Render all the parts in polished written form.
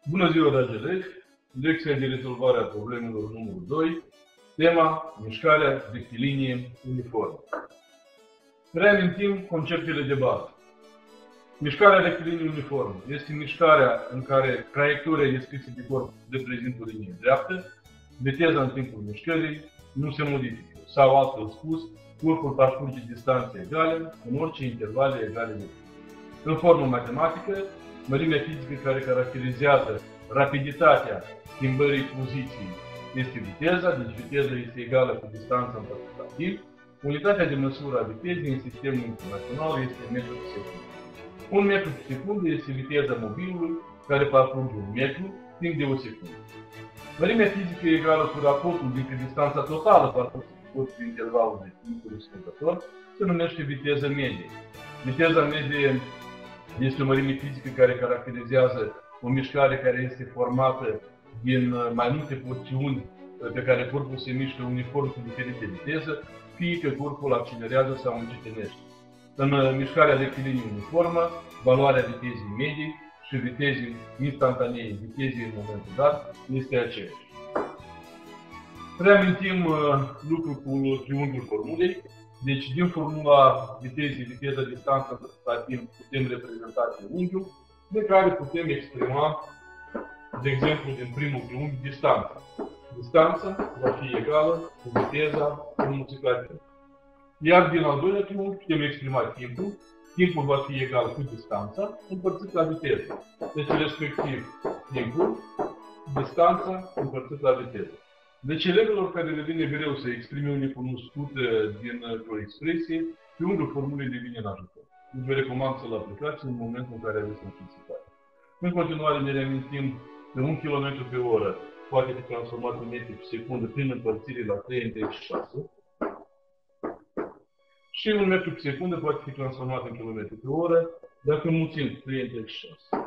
Bună ziua, dragi elevi! Lecția de rezolvare a problemelor numărul 2, tema mișcarea rectilinie uniformă. Reamintim conceptele de bază. Mișcarea rectilinie uniformă este mișcarea în care traiectoria descrisă de corp reprezintă o linie dreaptă, viteza în timpul mișcării nu se modifică, sau altfel spus, corpul parcurge distanțe egale în orice intervale egale de timp. În formă matematică, mărimea fizică care caracterizează rapiditatea schimbării poziției este viteza, deci viteza este egală cu distanța împărțită la timp. Unitatea de măsură a vitezei în sistemul internațional este metru pe secundă. Un metru pe secundă este viteza mobilului care parcurge un metru timp de o secundă. Mărimea fizică e egală cu raportul dintre distanța totală parcursă prin intervalul de timp corespunzător, se numește viteză medie. Viteza medie este o mărime fizică care caracterizează o mișcare care este formată din mai multe porțiuni pe care corpul se mișcă uniform cu diferite viteze, fie că corpul accelerează sau încetinește. În mișcarea rectilinie uniformă, valoarea vitezei medii și vitezei instantanee, vitezei în momentul dat, este aceeași. Reamintim lucrul cu triunghiul formulei. Deci, din formula vitezei, viteza, distanță, la timp, putem reprezenta triunghiul, de care putem exprima, de exemplu, din primul triunghi, distanța. Distanța va fi egală cu viteza înmulțit la timp. Iar din al doilea triunghi putem exprima timpul. Timpul va fi egal cu distanța împărțit la viteză. Deci, respectiv, timpul, distanța împărțit la viteză. Deci, elevilor care le vine greu să exprime un necunoscut dintr-o expresie, triunghiul formulei devine în ajutor. Îți vă recomand să-l aplicați în momentul în care aveți necesitate. În continuare ne reamintim că 1 km pe oră poate fi transformat în metri pe secundă prin împărțire la 3 întregi 6. Și 1 metru pe secundă poate fi transformat în km pe oră dacă înmulțim 3 întregi 6.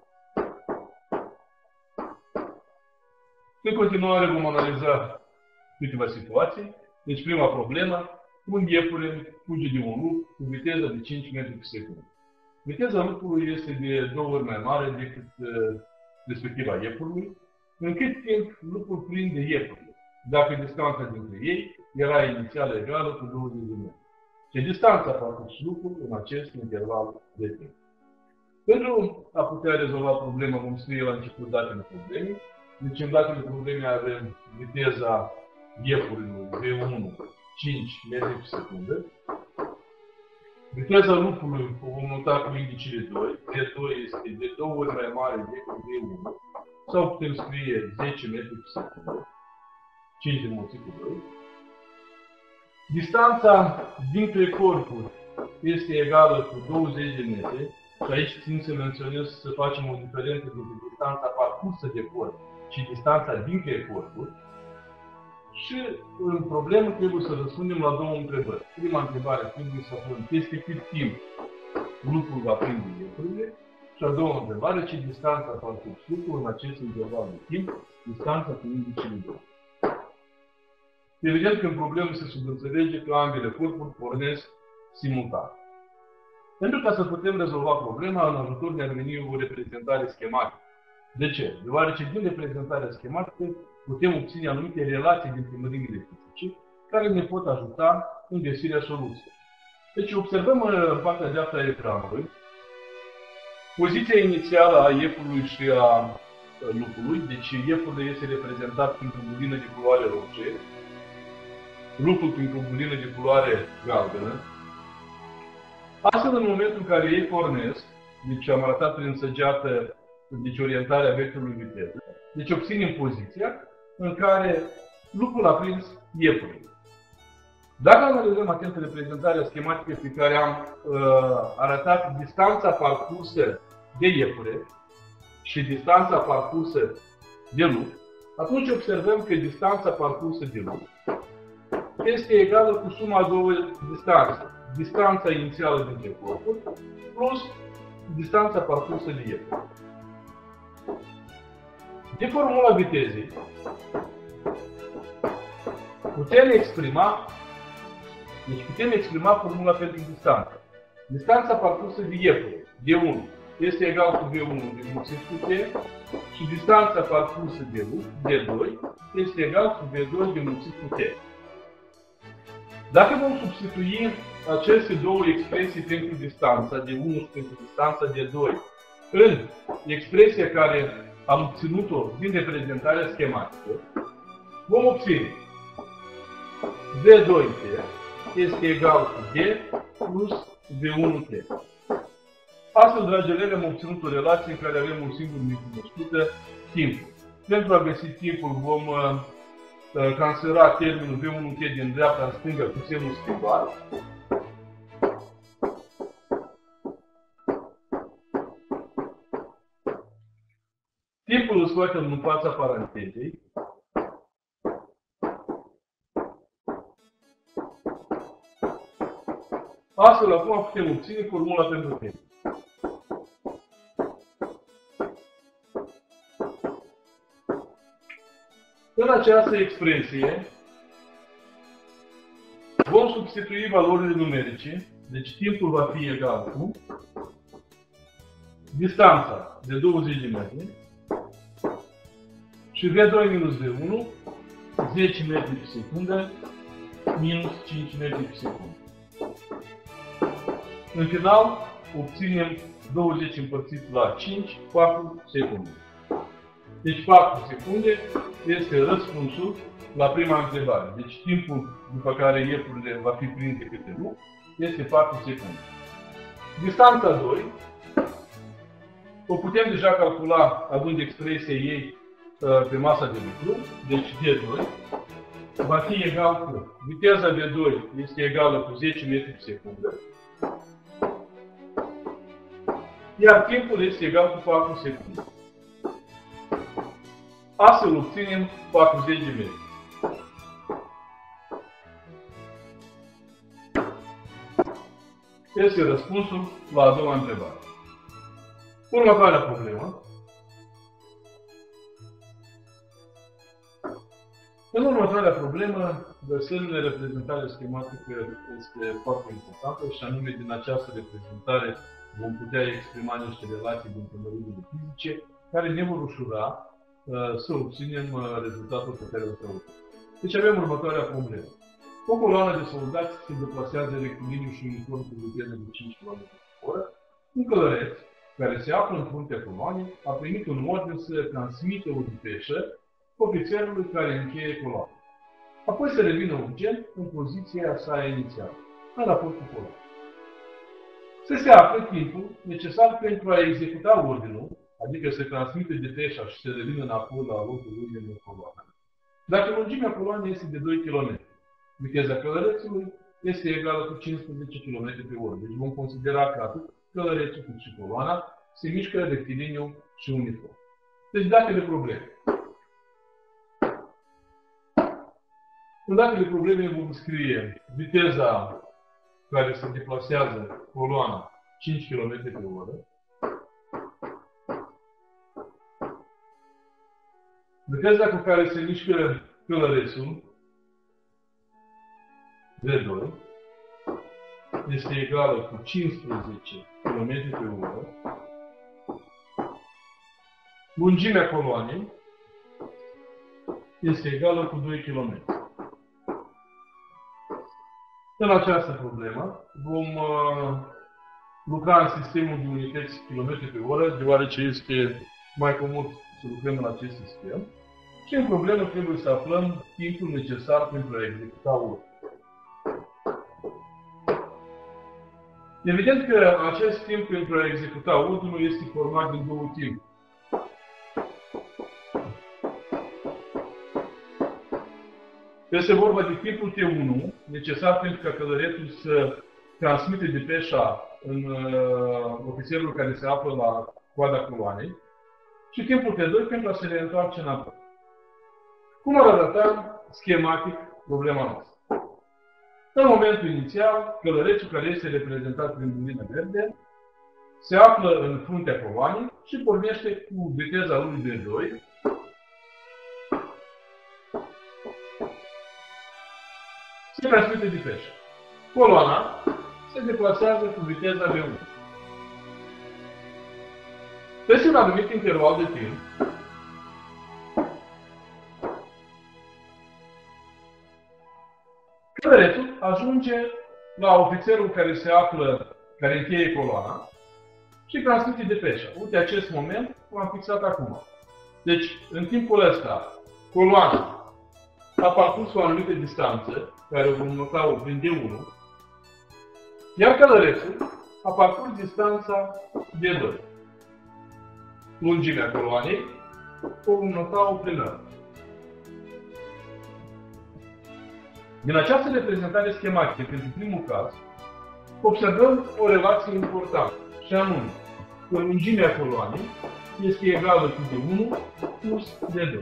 În continuare vom analiza câteva situații. Deci prima problemă, un iepure fuge de un lup cu viteza de 5 metri pe secundă. Viteza lupului este de 2 ori mai mare decât respectiva iepurului. În cât timp lupul prinde iepurile, dacă distanța dintre ei era inițial egală cu 20 de metri. Ce distanța parcurs lupul în acest interval de timp. Pentru a putea rezolva problema, vom scrie la început datele problemei. Deci în datele problemei avem viteza iepurului V1, 5 metri pe secundă. Viteza lupului o vom nota cu indicele 2. V2 este de 2 ori mai mare decât V1. Sau putem scrie 10 metri pe secundă. 5 înmulțit cu 2. Distanța dintre corpuri este egală cu 20 de metri. Și aici țin să menționez să facem o diferență dintre distanța parcursă de corp și distanța dintre corpuri. Și în problemă trebuie să răspundem la două întrebări. Prima întrebare trebuie să aflăm peste cât timp lupul va prinde iepurile. Și a doua întrebare, ce distanța parcurs lupul în acest interval de timp, distanța cu indicele 2. Evident că în problemă se subînțelege că ambele corpuri pornesc simultan. Pentru ca să putem rezolva problema, în ajutor ne-ar veni o reprezentare schematică. De ce? Deoarece din reprezentarea schematică putem obține anumite relații dintre mărimile fizice care ne pot ajuta în găsirea soluției. Deci observăm în partea dreaptă a ecranului poziția inițială a iepurului și a lupului. Deci iepurul este reprezentat printr-o bulină de culoare roșie, lupul printr-o bulină de culoare galbenă. Astfel, în momentul în care ei pornesc, deci am arătat prin săgeată deci orientarea vectorului viteză, deci obținem poziția în care lupul a prins iepurile. Dacă analizăm atent reprezentarea schematică pe care am arătat distanța parcursă de iepure și distanța parcursă de lup, atunci observăm că distanța parcursă de lup este egală cu suma a două distanțe. Distanța inițială dintre corpuri plus distanța parcursă de iepure. De formula vitezei putem exprima formula pentru distanță. Distanța parcursă de iepure, de 1, este egal cu V1 înmulțit cu T și distanța parcursă de D2 este egal cu V2 înmulțit cu T. Dacă vom substitui aceste două expresii pentru distanța de 1 și pentru distanța de 2 în expresia care am obținut-o din reprezentarea schematică, vom obține V2T este egal cu D plus V1T. Astfel, dragi elevi, am obținut o relație în care avem un singur necunoscut, timpul. Pentru a găsi timpul vom transfera termenul V1T din dreapta în stânga cu semnul schimbat. Timpul îl scoatem în fața parantezei. Astfel, acum putem obține formula pentru timp. În această expresie vom substitui valorile numerice, deci timpul va fi egal cu distanța de 20 de metri și V2 minus V1, 10 metri pe secundă minus 5 metri pe secundă. În final, obținem 20 împărțit la 5, 4 secunde. Deci 4 secunde este răspunsul la prima întrebare. Deci timpul după care iepurile va fi prinse câte nu este 4 secunde. Distanța 2 o putem deja calcula având expresia ei pe masa de lucru. Deci D2 va fi egal cu viteza V2 este egală cu 10 metri pe secundă. Iar timpul este egal cu 4 secunde. Astfel obținem 40 de metri. Este răspunsul la a doua întrebare. Următoarea problemă. În următoarea problemă, găsirile reprezentare schematică este foarte importantă și anume din această reprezentare vom putea exprima niște relații dintre mărimile fizice care ne vor ușura să obținem rezultatul pe care îl căutăm. Deci avem următoarea problemă. O coloană de soldați se deplasează rectiligiu și uniform cu viteză de 5 km/h. Un călăreț care se află în fruntea coloanei a primit un ordin să transmită o depeșă ofițerului care încheie coloana. Apoi să revină urgent în poziția sa inițială, în raport cu coloana. Să se afle timpul necesar pentru a executa ordinul, adică să transmită depeșa și să revină înapoi la locul lui din coloană. Dacă lungimea coloanei este de 2 km, viteza călărețului este egală cu 15 km/h. Deci vom considera că atât călărețul cât și coloana se mișcă rectiliniu și uniform. Deci datele probleme. În datele probleme vom scrie viteza care se deplasează coloana 5 km/h, viteza cu care se mișcă călărețul V2 este egală cu 15 km/h, lungimea coloanei este egală cu 2 km. În această problemă vom lucra în sistemul de unități km/h, deoarece este mai comod să lucrăm în acest sistem. Și în problemă trebuie să aflăm timpul necesar pentru a executa ordinul. Evident că acest timp pentru a executa ordinul este format din două timpuri. Este vorba de timpul T1, necesar pentru ca călărețul să transmite depeșa în ofițerul care se află la coada coloanei, și timpul T2 pentru a se reîntoarce înapoi. Cum ar arăta schematic problema noastră? În momentul inițial, călărețul care este reprezentat prin lumină verde se află în fruntea coloanei și pornește cu viteza lui V2 se transmite depeșa. Coloana se deplasează cu viteza V1. Peste un anumit interval de timp, călărețul ajunge la ofițerul care se află, care încheie coloana și transmite depeșa. Uite, acest moment l-am fixat acum. Deci, în timpul ăsta, coloana a parcurs o anumită distanță, care o vom nota-o prin D1, iar călărețul a parcurs distanța D2. Lungimea coloanei o vom nota-o prin R. Din această reprezentare schematică pentru primul caz, observăm o relație importantă, și anume că lungimea coloanei este egală cu D1 plus D2.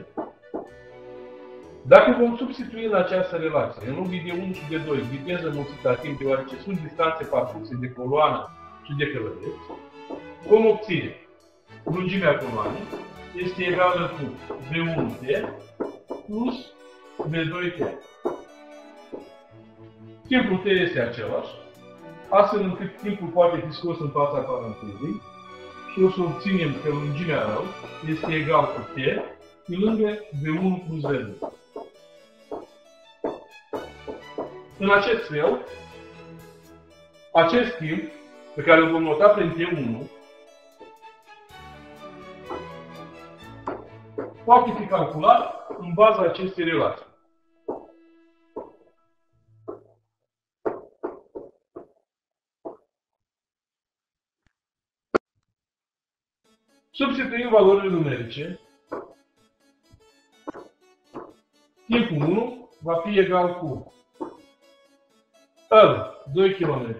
Dacă vom substitui în această relație, în loc de D1 și D2, viteză mulțită la timp, deoarece sunt distanțe parcurse de coloană și de călăreț, vom obține lungimea coloanei este egală cu V1T plus V2T. Timpul T este același, astfel încât timpul poate fi scos în fața parantezei și o să obținem că lungimea R este egal cu T pe lângă V1 plus V2. În acest fel, acest timp pe care îl vom nota prin T1 poate fi calculat în baza acestei relații. Substituim valorile numerice. Timpul 1 va fi egal cu R 2 km,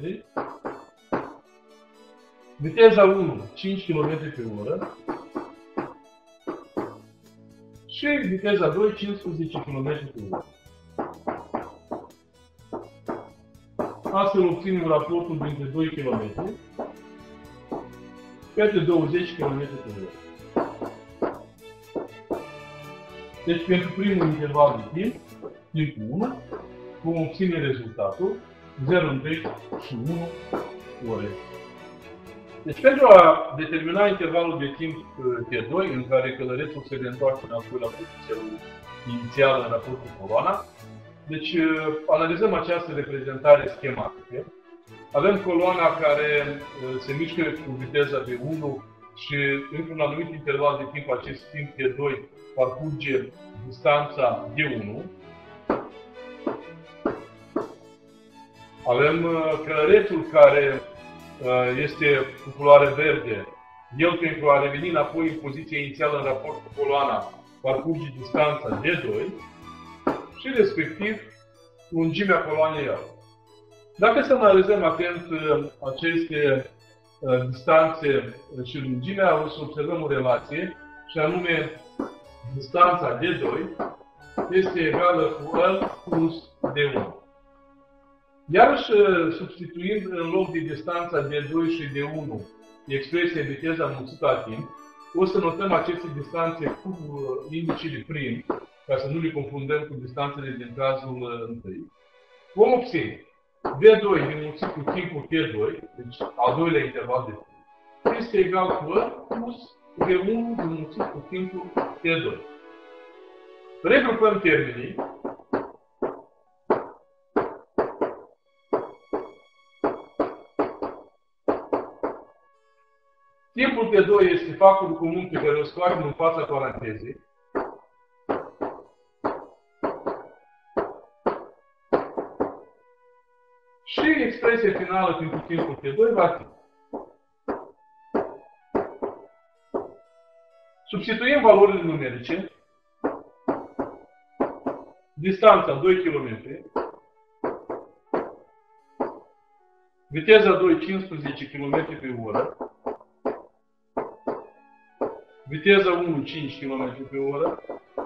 viteza 1 5 km pe oră și viteza 2 15 km pe oră. Astfel obținem raportul dintre 2 km către 20 km pe oră. Deci pentru primul interval de timp, timpul 1, vom obține rezultatul 0,3 și 1 ore. Deci pentru a determina intervalul de timp T2, în care călărețul se reîntoarce înapoi la poziția inițială în raport cu coloana, deci analizăm această reprezentare schematică. Avem coloana care se mișcă cu viteza de 1 și într-un anumit interval de timp, acest timp T2 parcurge distanța D1. Avem călărețul care este cu culoare verde. El, pentru a reveni înapoi în poziția inițială în raport cu coloana, parcurge distanța D2 și, respectiv, lungimea coloanei R. Dacă să analizăm atent aceste distanțe și lungimea, o să observăm o relație, și anume distanța D2 este egală cu R plus D1. Iarăși, substituind în loc de distanța D2 și D1 expresia viteza mulțită la timp, o să notăm aceste distanțe cu indicele prim, ca să nu le confundăm cu distanțele din cazul întâi. Vom obține V2 înmulțit cu timpul T2, deci al doilea interval de timp, este egal cu R plus V1 înmulțit cu timpul T2. Regrupăm termenii. Timpul T2 este factorul comun pe care o scoatem în fața parantezei. Și expresia finală pentru timpul T2 va fi. Substituim valorile numerice. Distanța 2 km. Viteza 2 15 km pe oră. Viteza 1 5 km pe oră.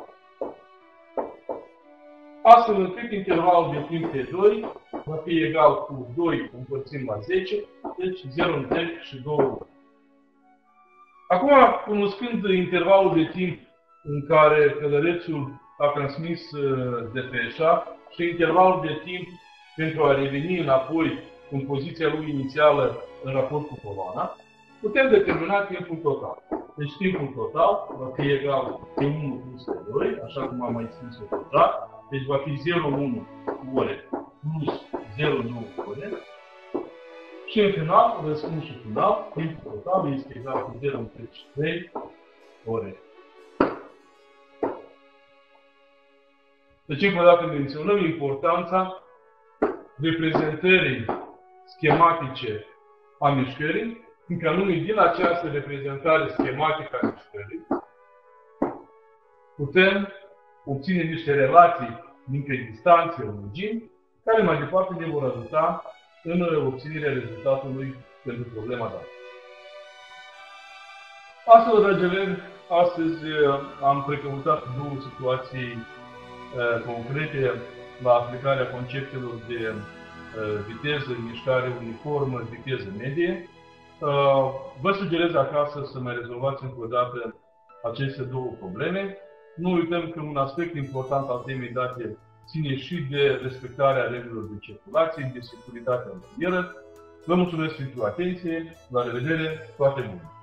Astfel încât intervalul de timp T2 va fi egal cu 2 împărțim la 10, deci 0,3 și 2 ore. Acum, cunoscând intervalul de timp în care călărețul a transmis depeșa și intervalul de timp pentru a reveni înapoi în poziția lui inițială în raport cu coloana, putem determina timpul total. Deci timpul total va fi egal T1 plus T2, așa cum am mai scris-o deja. Deci va fi 0,1 ore plus 0,9 ore. Și în final, răspunsul final, timpul total este egal cu 0,3 ore. Deci, încă o dată menționăm importanța reprezentării schematice a mișcării, fiindcă anume din această reprezentare schematică a mișcării putem obține niște relații dintre distanțe, lungimi, care mai departe ne vor ajuta în obținerea rezultatului pentru problema dată. Astfel, dragi elevi, astăzi am precăutat două situații concrete la aplicarea conceptelor de viteză, mișcare uniformă, viteză medie. Vă sugerez acasă să mai rezolvați încă o dată aceste două probleme. Nu uităm că un aspect important al temei date ține și de respectarea regulilor de circulație, de securitatea rutieră. Vă mulțumesc pentru atenție, la revedere, toate bune!